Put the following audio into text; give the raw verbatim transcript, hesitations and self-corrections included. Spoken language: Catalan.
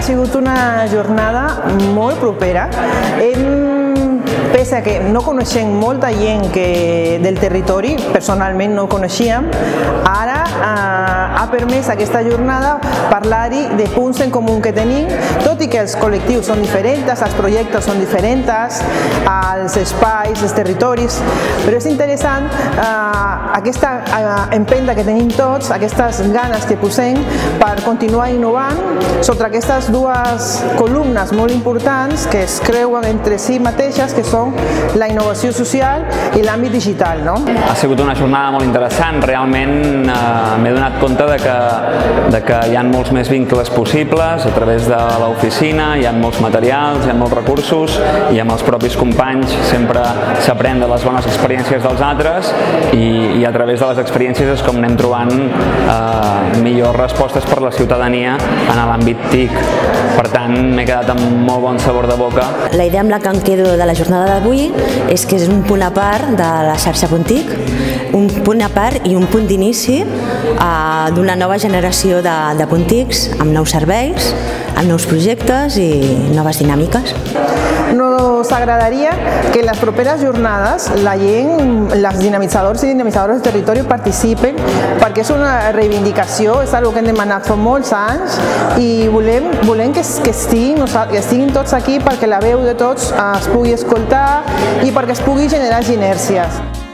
sigut una jornada molt propera. Hem, pese a que no coneixem molta gent que del territori, personalment no coneixíem, ara eh, ha permès aquesta jornada parlar-hi de punts en comú que tenim, tot i que els col·lectius són diferents, els projectes són diferents, els espais, els territoris, però és interessant eh, aquesta eh, empenta que tenim tots, aquestes ganes que posem per continuar innovant sobre aquestes dues columnes molt importants que es creuen entre si mateixes, que són la innovació social i l'àmbit digital. No? Ha sigut una jornada molt interessant, realment eh, m'he donat compte de que, de que hi ha molts més vincles possibles a través de l'oficina, hi ha molts materials, hi ha molts recursos i amb els propis companys sempre s'aprèn de les bones experiències dels altres i, i a través de les experiències és com anem trobant eh, millors respostes per la ciutadania en l'àmbit T I C. Per tant, m'he quedat amb molt bon sabor de boca. La idea amb la que em quedo de la jornada d'avui és que és un punt a part de la xarxa Puntic, un punt a part i un punt d'inici eh, d'una nova generació de, de Puntics amb nous serveis, amb nous projectes i noves dinàmiques. Nos agradaria que en les properes jornades la gent, els dinamitzadors i dinamitzadores del territori participen perquè és una reivindicació, és una que hem demanat fa molts anys i volem, volem que, que, estiguin, que estiguin tots aquí perquè la veu de tots es pugui escoltar i perquè es pugui generar inèrcies.